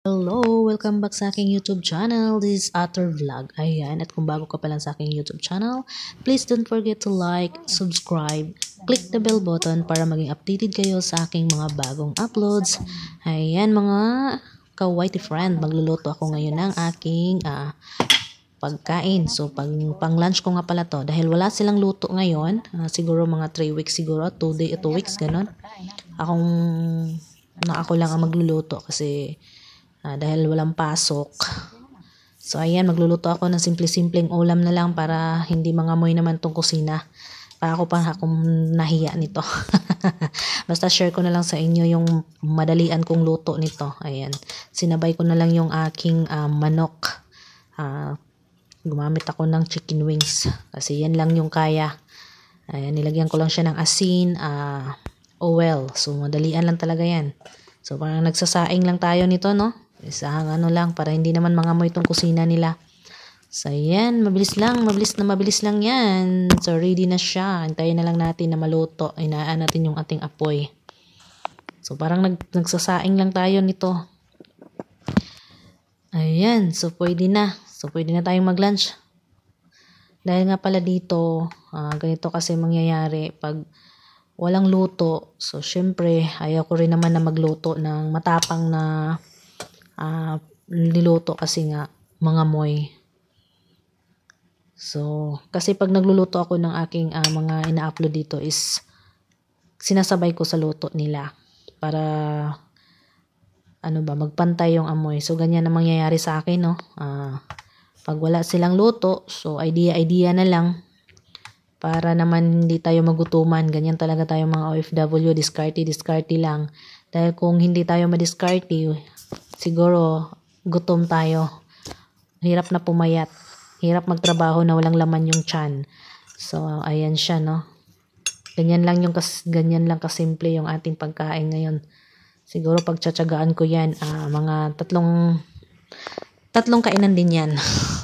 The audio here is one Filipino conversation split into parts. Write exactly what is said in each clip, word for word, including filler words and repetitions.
Hello! Welcome back sa aking YouTube channel. This is Utter Vlog. Ayan, at kung bago ka pa lang sa aking YouTube channel, please don't forget to like, subscribe, click the bell button para maging updated kayo sa aking mga bagong uploads. Ayan mga ka-whitey friend, magluluto ako ngayon ng aking uh, pagkain. So, pag, pang lunch ko nga pala to. Dahil wala silang luto ngayon, uh, siguro mga three weeks siguro, two day, two weeks, ganun. Akong, na ako lang ang magluluto kasi Uh, dahil walang pasok. So ayan, magluluto ako ng simple-simpleng ulam na lang para hindi mangamoy naman tong kusina. Para ako pa akong nahiya nito. Basta share ko na lang sa inyo yung madalian kong luto nito. Ayan, sinabay ko na lang yung aking uh, manok. Uh, gumamit ako ng chicken wings kasi yan lang yung kaya. Ayan, nilagyan ko lang siya ng asin, uh, oil. So madalian lang talaga yan. So parang nagsasaing lang tayo nito, no? Isang ano lang para hindi naman mangamoy itong kusina nila. So ayan, mabilis lang, mabilis na mabilis lang yan. So ready na siya. Antayin na lang natin na maluto. Inaan natin yung ating apoy. So parang nag, nagsasaing lang tayo nito. Ayan, so pwede na. So pwede na tayong mag-lunch. Dahil nga pala dito, uh, ganito kasi mangyayari pag walang luto. So syempre, ayaw ko rin naman na magluto ng matapang na Uh, niluto kasi nga mga moy. So, kasi pag nagluluto ako ng aking uh, mga ina-upload dito is sinasabay ko sa luto nila para ano ba, magpantay yung amoy. So, ganyan na mangyayari sa akin, no? Uh, pag wala silang luto, so idea-idea na lang para naman hindi tayo magutuman. Ganyan talaga tayo mga O F W, discarte-discarte lang. Dahil kung hindi tayo madiskarte, siguro gutom tayo. Hirap na pumayat. Hirap magtrabaho na walang laman yung tiyan. So, ayan siya, no? Ganyan lang yung kas ganyan lang kasimple yung ating pagkain ngayon. Siguro pagtsatsagaan ko yan, uh, mga tatlong tatlong kainan din yan.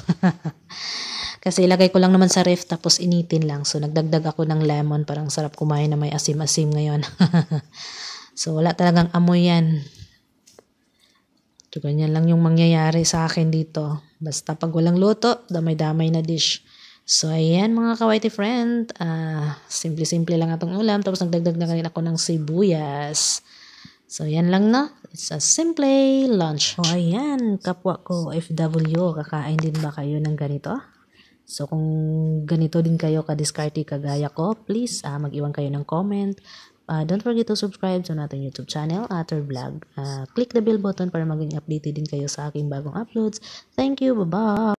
Kasi ilagay ko lang naman sa ref tapos initin lang. So, nagdagdag ako ng lemon. Parang sarap kumain na may asim-asim ngayon. So, wala talagang amoy yan. So, ganyan lang yung mangyayari sa akin dito. Basta pag walang luto, damay-damay na dish. So, ayan mga ka-whitey friend. Uh, simple-simple lang atong ulam. Tapos nagdagdag na rin ako ng sibuyas. So, yan lang, no? It's a simple lunch. So, ayan, kapwa ko, F W, kakain din ba kayo ng ganito? So, kung ganito din kayo ka-discarte kagaya ko, please uh, mag-iwan kayo ng comment. Uh, don't forget to subscribe sa natin YouTube channel, Utter Vlog. Uh, click the bell button para maging updated din kayo sa aking bagong uploads. Thank you, bye-bye!